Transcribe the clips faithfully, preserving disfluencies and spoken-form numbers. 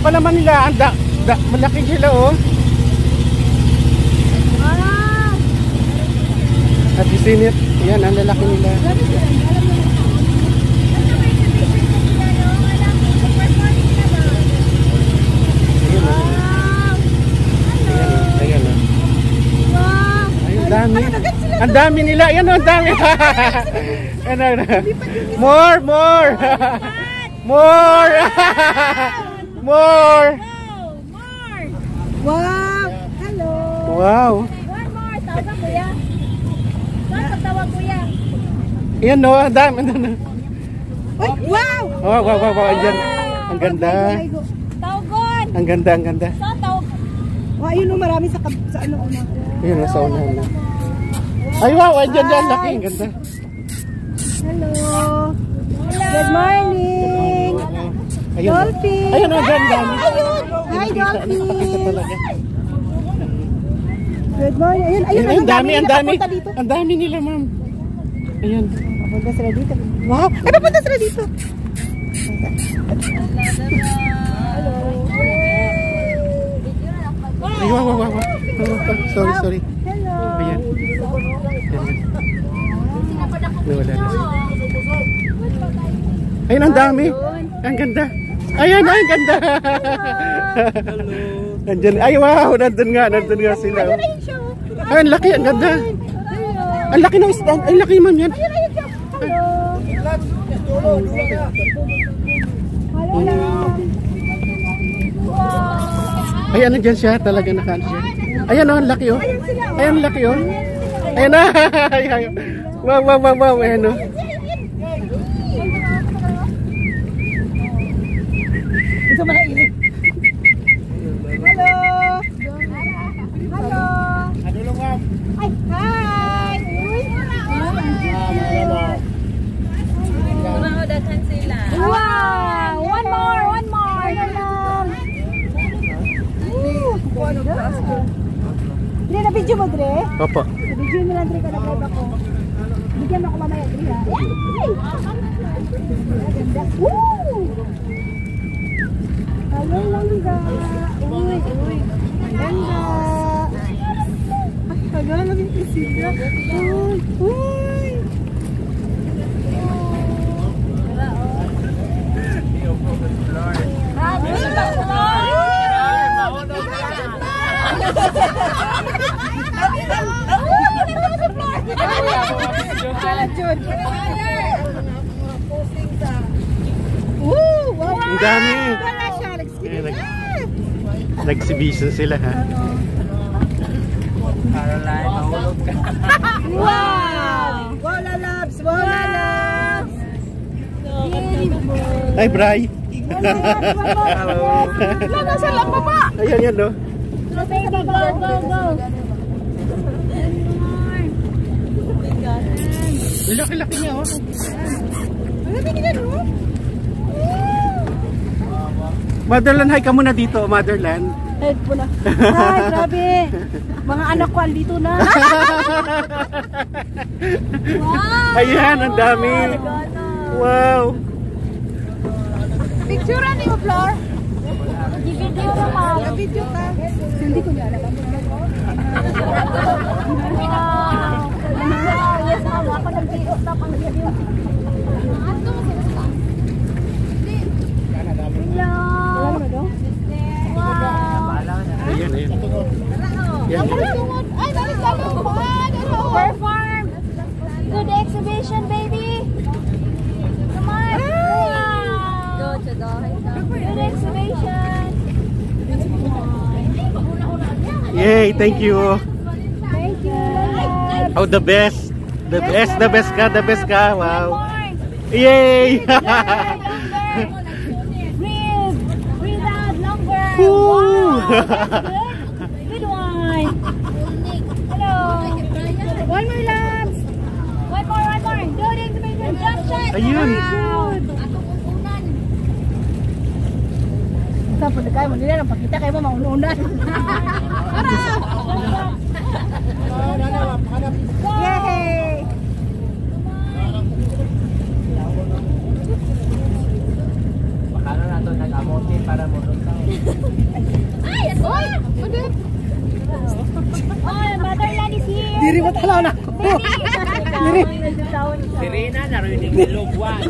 pa naman nila. Ang da, da, malaki sila oh. At isinit. Yan, ang lalaki nila. Ayan, ayan, ayan. Ay, ang dami. Ang dami nila. Ayan o, ang dami. More, more. More. More. Wow. Hello. Wow. One more. Tawag kuya. Tawag kuya. Ayan o, ang dami. Ay, wow. Oh, wow, wow, wow. Ayan. Ang ganda. Tawgon. Ang ganda, ang ganda. Sa tawag. Wow, yun o, marami sa, sa ano. Ayan o, sa unahan na. Ay, wow, ayan dyan, laki. Ang ganda. Hello. Good morning. Ayun. Dolphin. Ayun, ang ganda. Ayun. Hi, Dolphin. Good morning. Ayun, ayun. Ang dami, ang dami. Dito. Ang dami nila, ma'am. Ayun. Papunta sila dito. Wow. Ay, papunta sila dito. Hello. Ay, wow, wow, wow. Sorry, sorry. Hello. Ayan. Nawala na. Ayun, ang dami. Ang ganda. Ayan, ay, ang ganda. Andyan. Ay, wow. Nandun nga, nandun nga sila. Ay, ang laki, ang ganda. Ang laki ng isda. Ay, laki, ma'am, yan. Ay, ano dyan siya? Talaga nakaan siya. Ayan, oh, ang laki, oh. Ayan, ang laki, oh. Ayan, ah. Ayan. Wow, wow, wow, wow. Ayan, oh. Ito mana ini. Halo. Halo. Ano lang, ma'am? Ay, hi. Uy. Wow, one more, one more. Hindi na video mo, Dre? Opo. Video mo lang, Dre, ka na-live ako. Bigyan mo ako mamaya, Dre, ha? Ganda. Woo! Hello, Langga. Uy, uy. Ganda. Ay, tagal lang yung isida. Uy, uy. Ang dami. Nag-exhibition sila, ha? Caroline, mahulog ka. Wow! Wala labs! Wala labs! Ay, Bray. Hello! Lalo sa lang baba! Ayan, yan, no? Go, go, go, go! Laki-laki niya, oh. Ang laki nila, no? Motherland, hi ka muna dito, Motherland. Head po na. Ay, grabe. Mga anak ko andito na. Wow! Ayan, ang dami. Wow. Picturean niyo, Flor. Di-video na, ma. Di-video ka. Hindi ko niya alam. Wow. Yes, mama. Ako nag-video na pang video. Hello. Wow. Ayan, ayan. Yan. Ay, dali perform. Good exhibition, baby. Come on. Wow. Good exhibition. Yay, thank you. Thank you. Oh, the best. The best, the best ka, the best ka. Wow. Yay. Breathe. Breathe out longer. Woo. Wow. Good one. Hello. One more laps. One more, one more. Do the exhibition. Jump shot. Ayun. Good. Saan po na kayo? Manila, pakita kayo mo maununan. Yay! Baka na nato nag-amote para mo doon. Nirimot ala na. Niri. Serena narinig ng lugwan.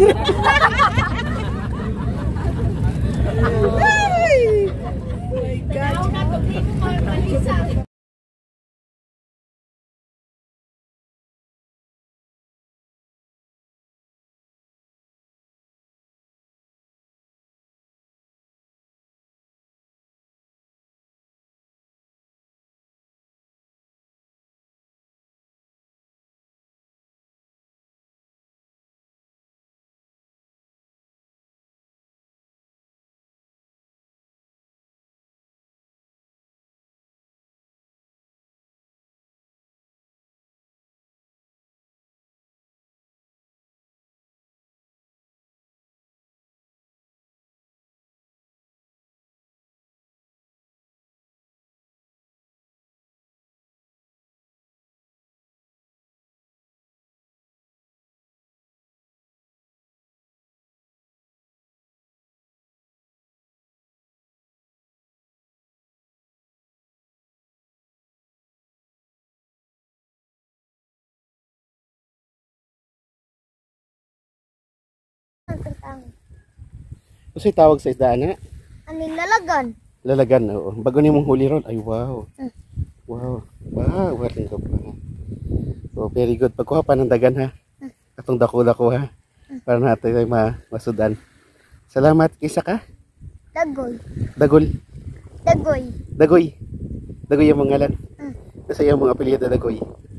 Kasi tawag sa isda na? Aning lalagan. Lalagan, oo. Bago niyo mong huli ron. Ay, wow. Mm. Wow. Wow, walang ka pa. So, very good. Pagkuha pa ng dagan, ha? Mm. Atong dako-dako, ha? Mm. Para natin ay ma masudan. Salamat. Kisa ka? Dagoy. Dagol. Dagoy. Dagoy. Dagoy yung mga ngalan. Mm. Kasi yung mga apelyido Dagoy.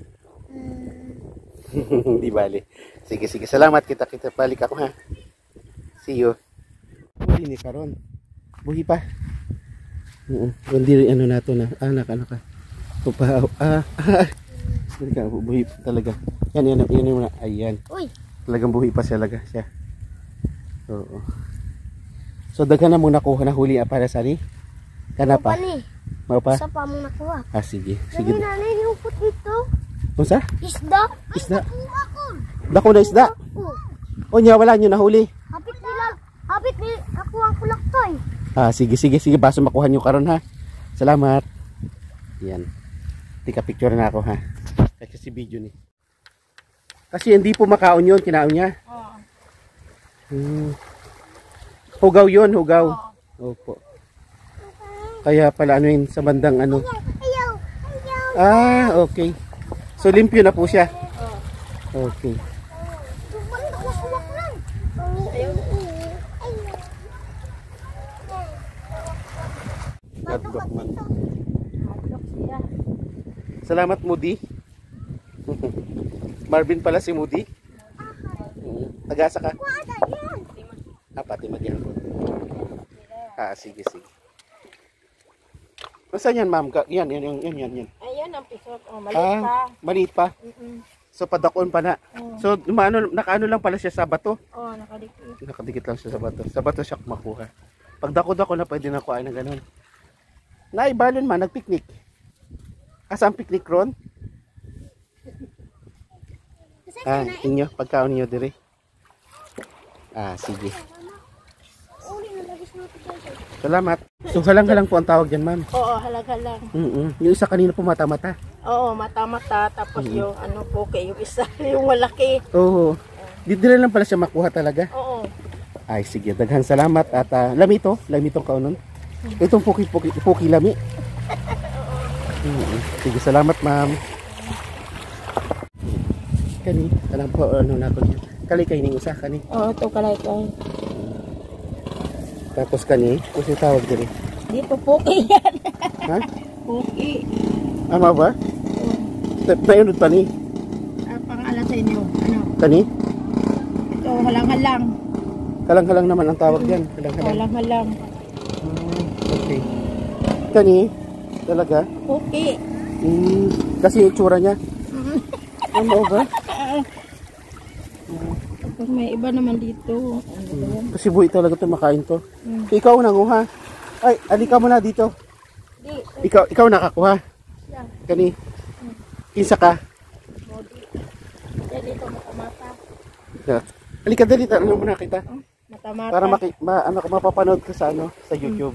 Mm. Di bali. Sige, sige. Salamat. Kita, kita. Balik ako, ha? See you. Huli ni karon. Buhi pa. Oo. Hindi ano nato na. Anak, ano ka? Tupa. Ah, ah. Hindi ka. Buhi pa talaga. Yan, yan. Yan yung mga. Ayan. Uy. Talagang buhi pa siya. Laga siya. Oo. So, daghan na mong nakuha na huli para sa ni? Kana pa? Pani. Mau pa? Sa pa mong nakuha. Ah, sige. Sige. Sige. Nanay yung put ito. Ano sa? Isda. Isda. Nakuha ko. Dako na isda. Oh. O niya, wala nyo nahuli. Hapit nila. Hapit ni ako ang kulaktoy. Ah, sige, sige, sige. Baso makuha nyo karon, ha. Salamat. Yan. Tika picture na ako, ha. Kasi video ni. Kasi hindi po makaon yun. Kinaon niya. Oo. Hmm. Hugaw yun, hugaw. Opo. Kaya pala ano yun, sa bandang ano. Ayaw. Ayaw. Ah, okay. So, limpyo na po siya. Okay. Hotdog man. Salamat, Moody. Marvin pala si Moody. Tagasa ka? Ah, pati magyang. Ah, sige, sige. Saan yan, ma'am? Yan, yan, yan, yan, yan, yan. Ayan ang pisot. Oh, maliit Ah, pa. maliit pa. Mm-mm. So, padakon pa na. Oh. So, maano, nakaano lang pala siya sa bato. Oh, nakadikit. Nakadikit lang siya sa bato. Sa bato siya kumakuha. Pag dako-dako na pwede na kuhain ng ganun. Naibalon man, nagpiknik. Asa ang piknik ron? Ah, inyo, pagkaon niyo dire. Ah, sige. Salamat. So, halang-halang po ang tawag dyan, ma'am. Oo, halag-halang. Mm -mm. Yung isa kanina po mata-mata. Oo, mata-mata. Tapos Mm. yung ano po, yung isa, yung malaki. Oo. Di dire lang pala siya makuha talaga. Oo. Ay, sige. Daghang salamat. At uh, lamito. Lamitong kaunon. Itong puki-puki puki lami. Mm-hmm. Sige, salamat, ma'am. Kani, alam po, ano na ko niya. Kali kayo ning usa, kani. Oo, ito kalay ko. Tapos kani, kasi tawag diri. Dito puki yan. Ha? Puki. Ama ba? Nayunod pa ni. Ah, pangalan sa inyo. Ano? Kani? Ito, halang-halang. Kalang-kalang naman ang tawag diyan. Kalang-kalang. Halang-halang. Ah, okay. Kani, talaga? Puki. Mm, kasi yung itsura niya. Ano ba? Tapos may iba naman dito. Ano ba yan? Kasi buhay talaga ito, makain to. Mm. Ikaw nanguha. Ay, alika mo na dito. Di. Ikaw, ikaw nakakuha. Yan. Kani, kinsa ka? Body. Yan dito, mata-mata. Alika dali, ano mo na kita. Mata-mata. Para maki, ma, ano, mapapanood ka sa ano, sa YouTube.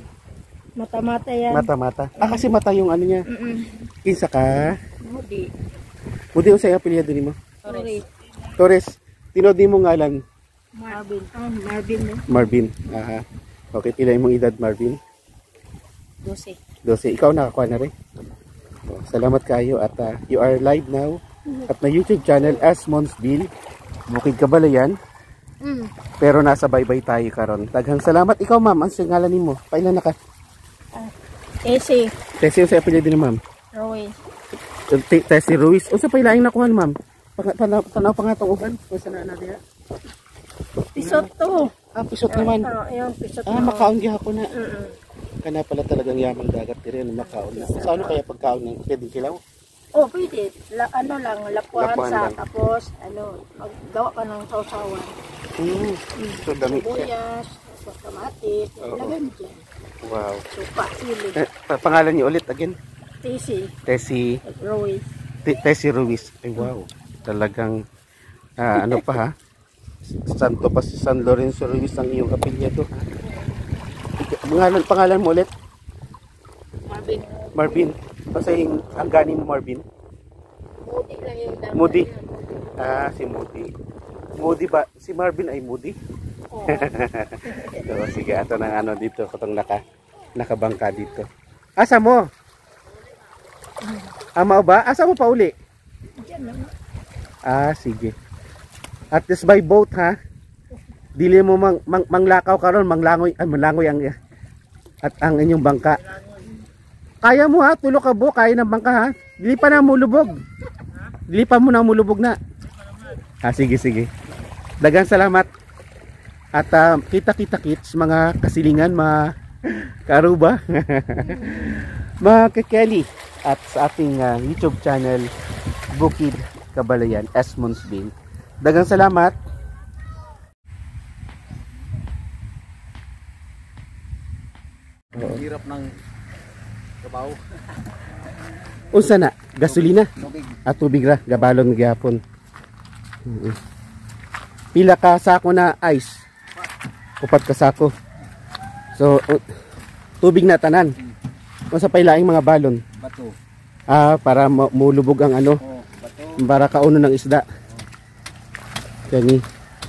Mata-mata yan. Mata-mata. Ah, kasi mata yung ano niya. Mm-mm. Kinsa ka? Body. Mudi unsay apelyido nimo? Sorry. Torres. Tinod nimo ngalan Marvin. Ah, Marvin no? Marvin. Aha. Okay, pila imong edad Marvin? Dose. Dose. Ikaw nakakuha na rin. Oh, salamat kayo at uh, you are live now at na YouTube channel as Monsville, Bukid Kabalayan. Mm. Pero nasa baybay tayo karon. Daghang salamat. Ikaw ma'am, ang singalan nimo? Pailan na ka? Ese. Tessie yung sa apelyido ni ma'am. Roy. T- Tessie Ruiz. Unsa pa ilaing nakuha ma'am? Pang- Tanaw tanaw pa nga tong uban. Unsa na na diha? Pisot to. Ah, pisot naman. Ah, yung pisot Ah, na. makaon gihapon na. Mm-mm. Kana pala talagang yamang dagat diri ano makaon na. Sa ano kaya pagkaon ng pwedeng kilaw? Oh, pwede. La, ano lang, lapuan Lapuan sa, lang. tapos, ano, maggawa ka ng sausawan. Mm. So dami siya. Buyas, tapos kamatis, Oo. lagay mo dyan. Wow. Supa, sili, Eh, pa- pangalan niyo ulit again? tisi, Tessie Roy. T- Tessie Ruiz. Ay wow. Talagang ah, ano pa ha? Santo pa si San Lorenzo Ruiz ang iyong apelyido ha. Ik- Pangalan, pangalan mo ulit? Marvin. Marvin. Kasi ang gani mo Marvin? Moody lang yung dami. Moody. Ah, si Moody. Moody ba? Si Marvin ay Moody? Oo. So, sige, ato ng ano dito, katong naka, nakabangka dito. Asa mo? Ama ba? Asa mo pa uli? Diyan lang. Ah, sige. At least by boat ha. Dili mo mang, mang manglakaw karon, manglangoy, ay manlangoy ang at ang inyong bangka. Kaya mo ha, tulo ka bo, kaya ng bangka ha. Dili pa na mulubog. Dili pa mo na mulubog na. Ah, sige, sige. Dagang salamat. At uh, kita-kita kits, mga kasilingan, mga karuba, mga kakeli. At sa ating uh, YouTube channel, Bukid Kabalayan, as Monsville. Dagang salamat. Hirap ng kabaw. Unsa na? Gasolina? Tubig. At tubig ra, gabalon gyapon. Mm-mm. Pila ka sako na ice? Upat ka sako. So, uh, tubig na tanan. Unsa pa ilaing mga balon? Bato. Ah, para ma- mulubog ang ano, Oh, bato. para kauno ng isda. Kani.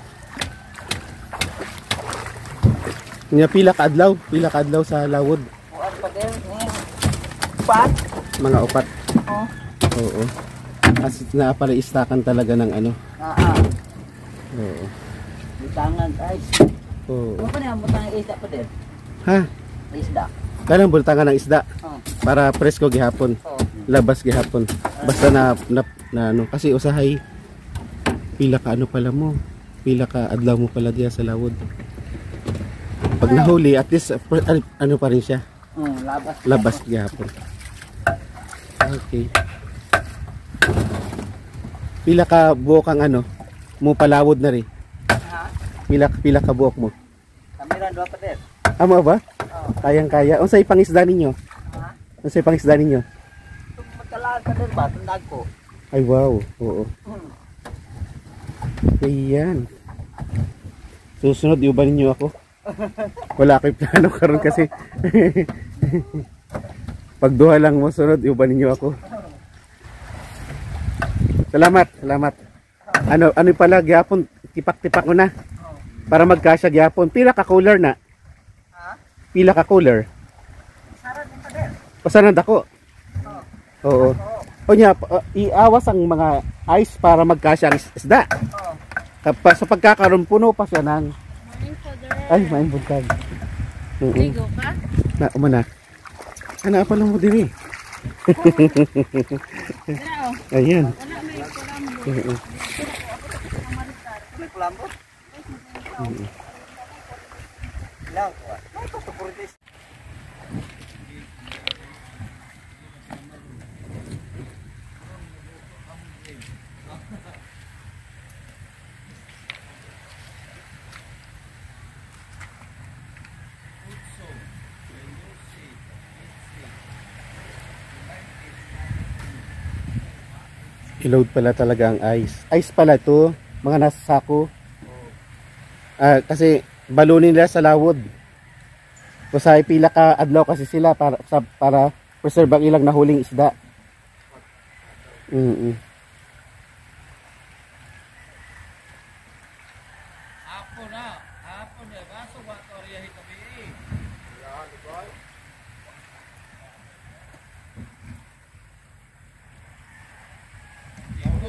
Nya pila ka adlaw, pila ka adlaw sa lawod. Kuan pa din. Pat. Mga upat. Oh. Oo. Kasi na pala istakan talaga ng ano. Ah, ah. Oo. Butangan guys. Oo. Ano pa niya butangan isda pa din? Ha? Isda. Kanang bultangan ng isda Oh. para presko gihapon. Oh. Labas gihapon. Basta na, na, na ano kasi usahay pila ka ano pala mo. Pila ka adlaw mo pala diya sa lawod. Pag nahuli at least uh, pre- ano, ano pa rin siya. Oh, labas. Labas gihapon. Okay. Pila ka buok ang ano mo palawod na rin. Ha? Pila pila ka buok mo. Kamera dua pa din. Amo ba? Oh. Kayang-kaya. Unsay pangisda ninyo? Ha? Unsay pangisda ninyo? Magkalaan pa din ba? Tundag ko. Ay wow. Oo. Hmm. Ayan. Susunod, iuban ninyo ako. Wala akong plano karon kasi. Pagduha lang mo, sunod, iuban ninyo ako. Salamat, salamat. Ano, ano pala, gyapon, tipak-tipak mo na. Para magkasya gyapon. Pila ka cooler na? Ha? Pila ka cooler? Sara din pa din. Pasaran ako. Oo. O niya, uh, iawas ang mga ice para magkasya ang is- isda. Oh. Tapos sa pagkakaroon, puno pa siya ng... Morning, father. Ay, maing bugkag. Oo. Ligo ka? Na, umana. Ano pa lang mo din eh. Ano? Ayan. Wala, may kulambo. Oo. May kulambo? Ilang ko. Ay, pasupuritis. I-load pala talaga ang ice. Ice pala to, mga nasa sako. Ah, kasi balunin nila sa lawod. So sa pila ka adlaw kasi sila para sa, para preserve ang ilang nahuling isda. Mm.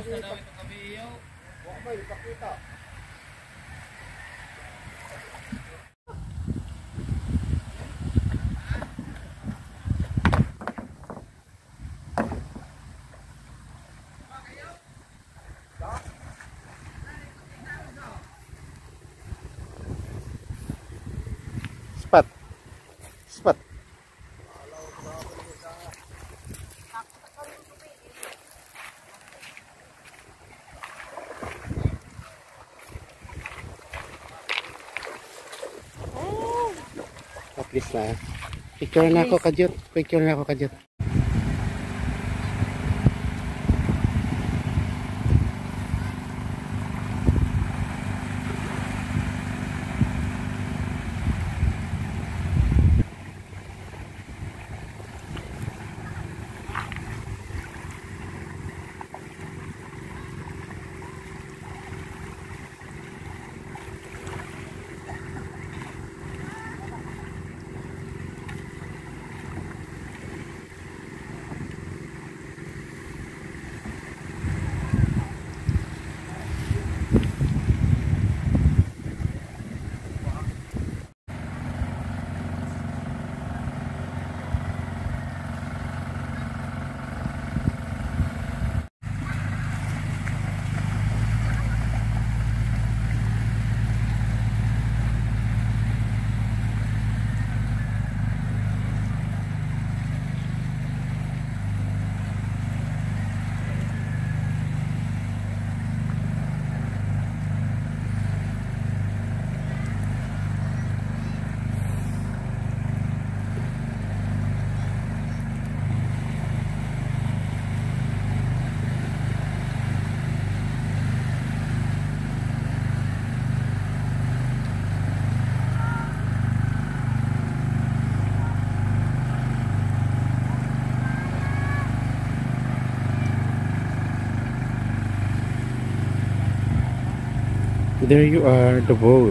Spot. Spot. At least na. Picture na ako kajut. Picture na ako kajut. There you are, the boat.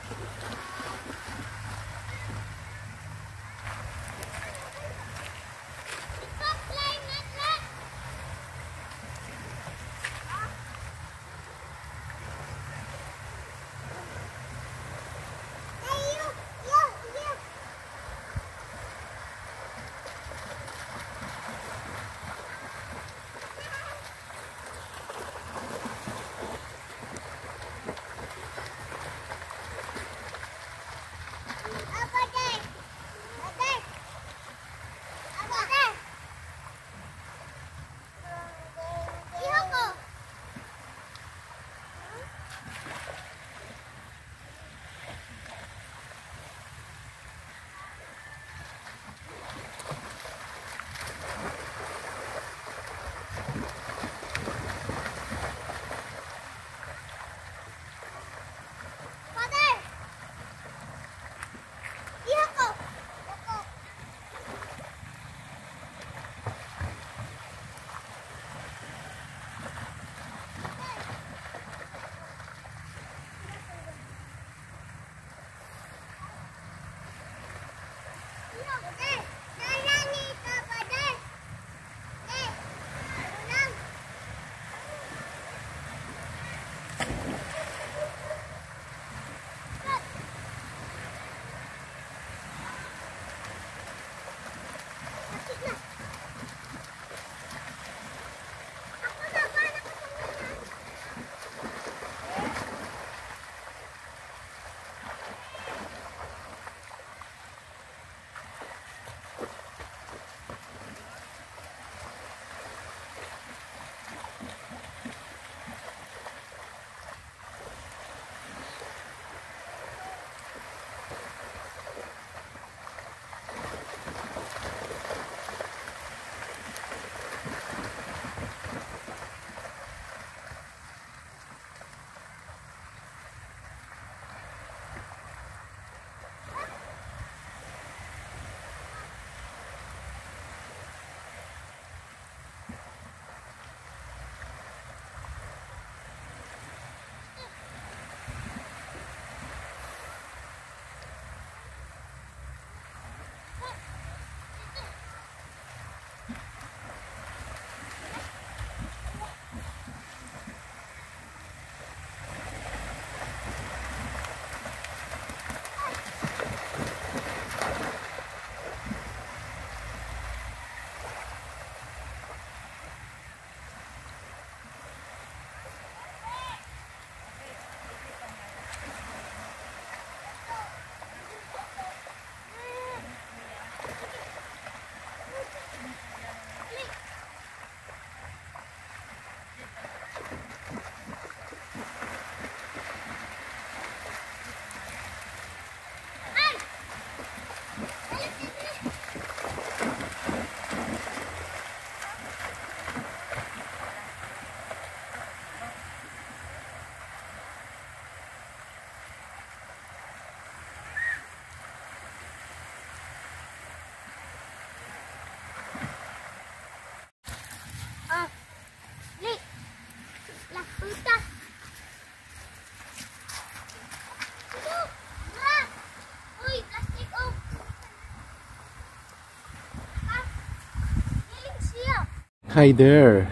Hi there.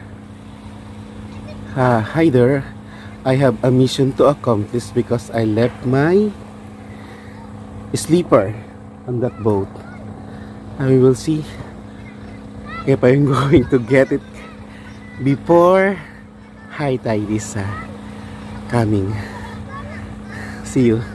Ah, hi there. I have a mission to accomplish because I left my sleeper on that boat. And we will see if I'm going to get it before high tide is uh, coming. See you.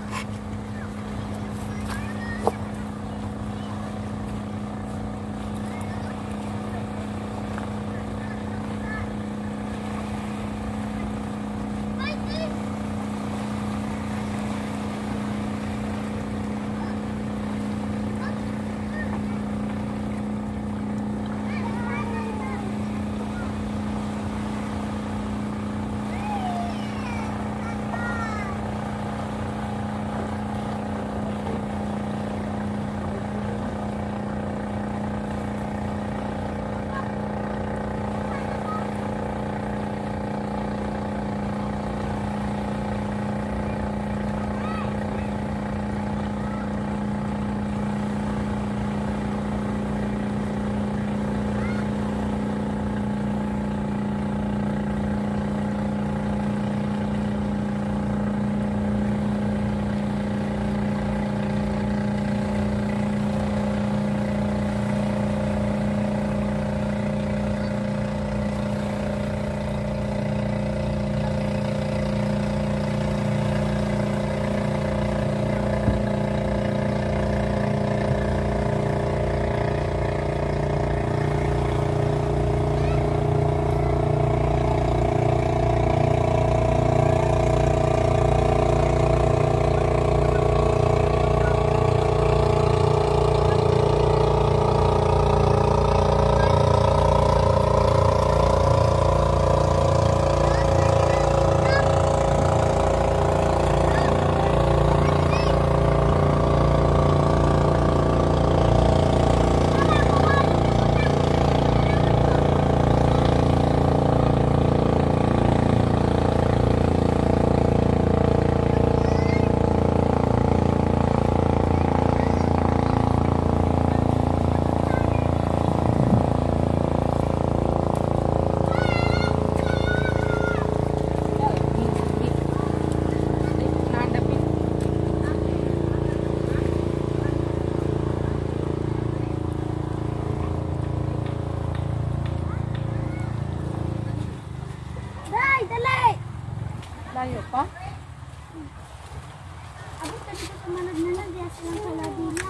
manag-nanag, diya silang kaladila.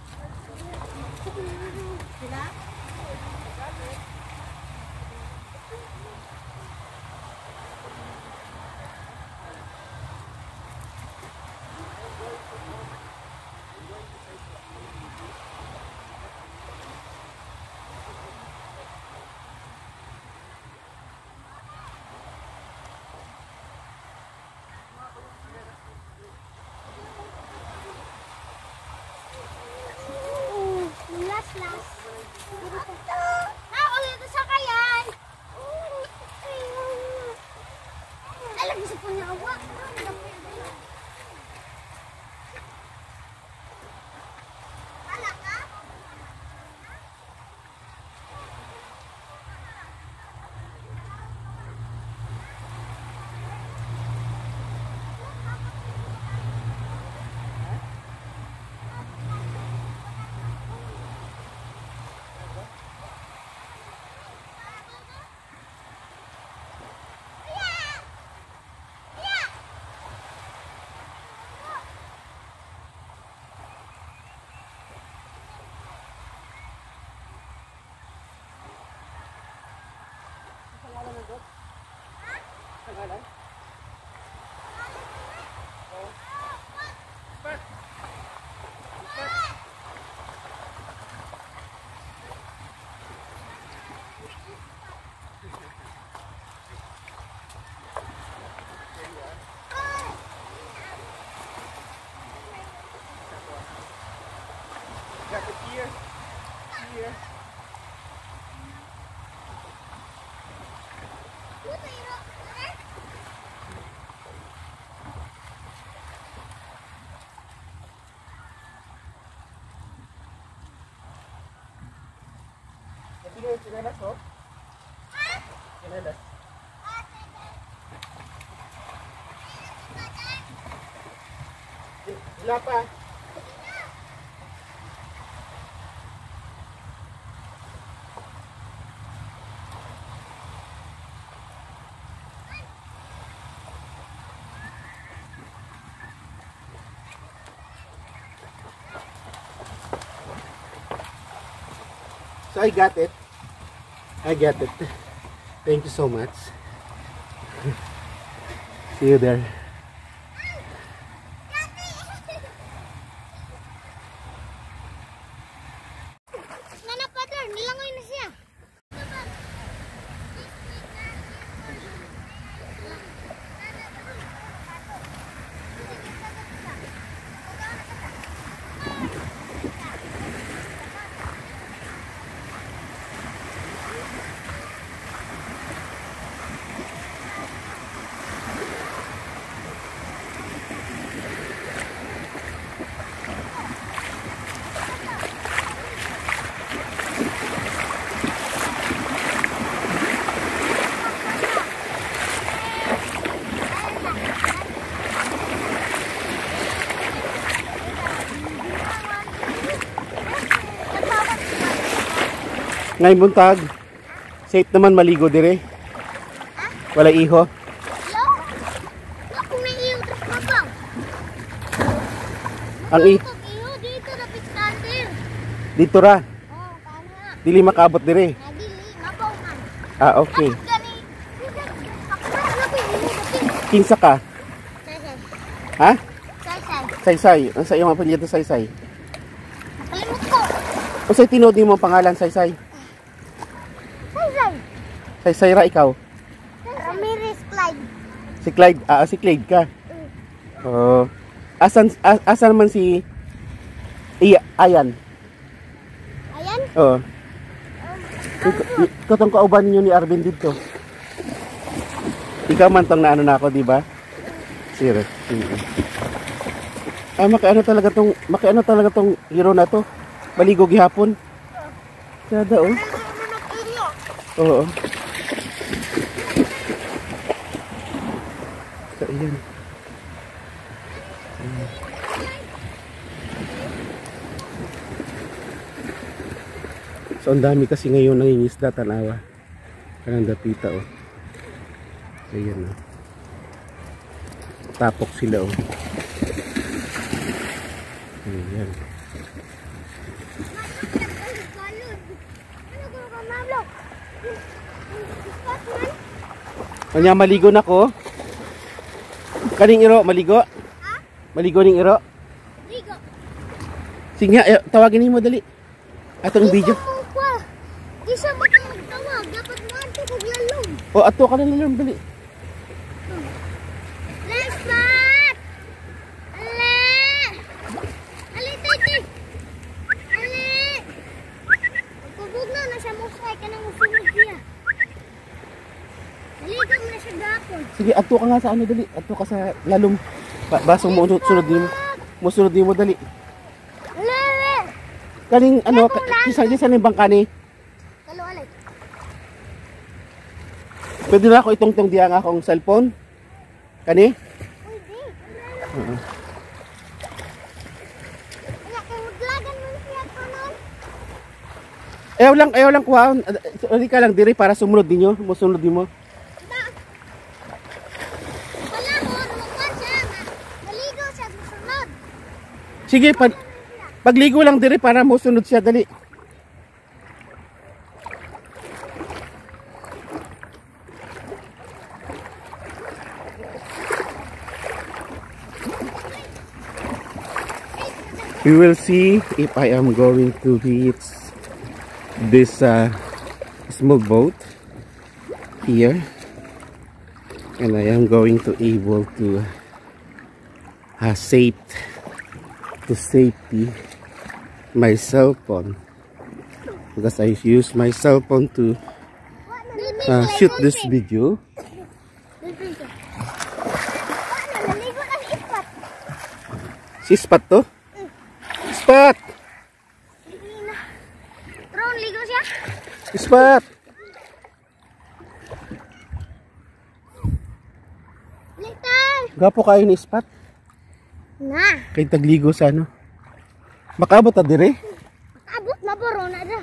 Sila? Last, last. Ah, ulit sa kayan. Ay, lagi sa punya awak. Ala ka? Chinelas, oh. Chinelas. Wala pa. So I got it. I get it. Thank you so much. See you there. Nana Father, nilangoy na siya. Ngayon buntag, safe naman maligo dire. Wala iho. Yo, ako na iyo trap mabaw. Ang i Iyo dito na piktanter. dito ra, Oh, kana. dili makabot dire. Nagili mabaw man. Ah, okay. Gani. Pakra na ko iyo dati. Kinsa ka? Say-say. Ha? Say-say. Saysay. Ang sa iyong apelyido Saysay. Kalimut ko. O say tinod nimo ang pangalan Saysay? Say-say. Saysay ra ikaw. Ramirez Clyde. Si Clyde, ah si Clyde ka. Oh. Asan as, asan man si Iya, Ayan. Ayan. Oh. Katong kauban niyo ni Arvin dito. Ikaw man tong naano na ako, di ba? Sir. Ah, makaano talaga tong makaano talaga tong hero na to. Maligo gihapon. Sada oh. Oo. So, ayan. Ayan. So, ang dami kasi ngayon nangingisda, tanawa. Kanang dapita, oh. Ayan, oh. Tapok sila, oh. Ayan. Kanya maligo na ko. Kaning iro maligo? Maligo ning iro? Ligo. Sige, eh, tawagin mo dali. Atong video. Di siya matawag. Dapat manto kog lalong. O ato ka na lang dali. Let's start! Ale! Ale, titi! Ale! Pagkubog na, nasa musay ka nang usunod siya. Naligaw na siya gapon. Sige, ato ka nga sa ano dali. Ato ka sa lalong. Ba basong mo sunod din mo. Mo sunod din mo dali. Ale, ale! Kaning ano, kisa kisa ning bangkani. Kalo, ale. Pwede na ako itong-tong diya nga akong cellphone. Kani? Pwede. Oo. Wala kayo maglagan mo siya kanon. Ayaw lang, ayaw lang kuha. Sorry ka lang diri para sumunod ninyo. Musunod din mo. Wala mo, lumagpan siya. Naligaw siya, susunod. Sige, pag pagligo lang diri para musunod siya dali. We will see if I am going to reach this uh, small boat here, and I am going to able to uh, save to safety my cell phone, because I use my cell phone to uh, shoot this video. Naligo ng ispat. Si Spot to? Spot! Ron, ligo siya. Spot! Litay. Gapo kayo ni Spot? Na. Kay tagligo sa ano? Makabot ta dire? Abot na bro na da.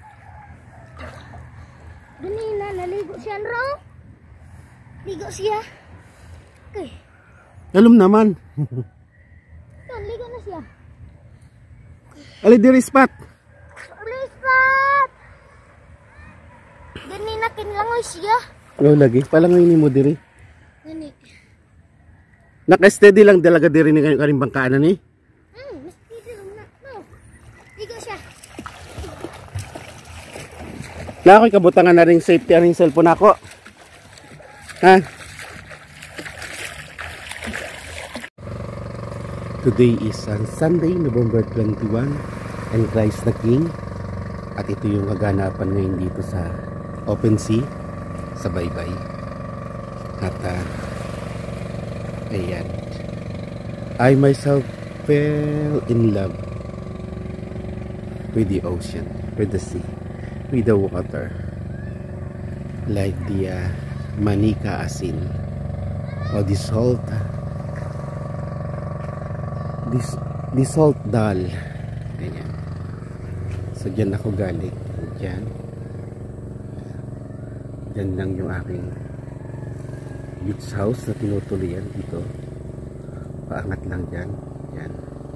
Dini na naligo siya ro. Ligo siya. Okay. Alam naman. Yun, ligo na siya. Ali dire Spot. Lispat. Dini na kinlangoy siya. Oh, lagi. Palangoy ni mo dire. Dini. Naka-steady lang talaga dire ni kaning bangkaan ni. Hmm, mas pwede na. No. Ligo siya. Na ako'y kabutangan na rin safety aning cellphone ako. Ha? Today is on Sunday, November twenty-first, and Christ the King. At ito yung kaganapan ngayon dito sa Open Sea, sa Baybay. At uh, ayan, I myself fell in love with the ocean, with the sea, with the water, like the uh, manika asin, or the salt, this the salt dal. Ayan. So dyan ako galing. Dyan. Dyan lang yung aking beach house na tinutuloyan dito. Paangat lang dyan. Dyan.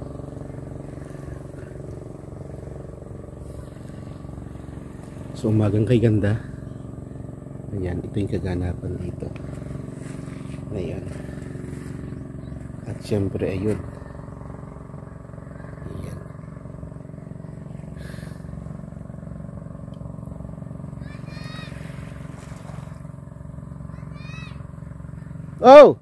So umagang kay ganda. Ayan, ito yung kaganapan dito. Ayan. At syempre ayun. Ayan. Oh!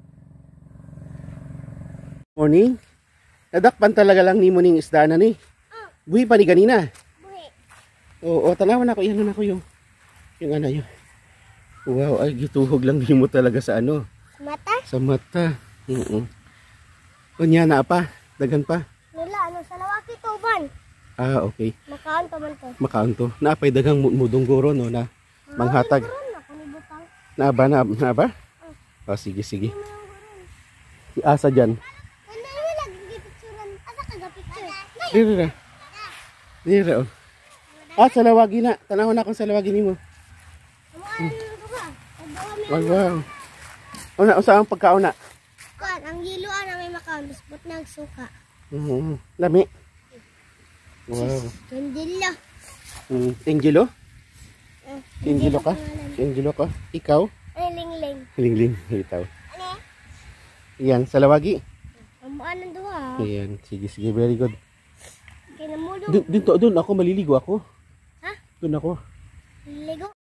Morning. Nadakpan talaga lang ni mo ning isda na ni. Buhi pa ni ganina. Buhi. Oo, tanawan ako. Iyan na ako yung yung ano yun. Wow, ay gituhog lang ni mo talaga sa ano. Mata? Sa mata. Oo. Kunya na pa. Dagan pa. Nila, ano, sa lawaki tuban. Ah, okay. Makaan pa man to. Makaanto. Naapay dagang mudong guro no na manghatag. Meron na, kanibutang. Naaba na, naaba? Oh, sige, sige. Asa dyan. Ano yung nag-picturean? Asa ka ga-picture? Dito na. Dito. Oh. Ah, sa lawagi na. Tanahon na akong sa lawagi ni mo. Ano ko ba? Wow, wow. Una, usa ang pagkauna. Kuan, ang yiluan na may makaon, bisbot na suka. Mhm. Lami. Wow. Kandila. Mm. Angelo? Si Angelo ka? Si Angelo ka? Ikaw? Ay, ling-ling. Lingling. Ikaw. Ano? Yan, salawagi. Amuan ng duha. Ayan, sige, sige, very good. Kinamulo. Dun, dito, dun ako, maliligo ako. Ha? Dun ako. Ligo.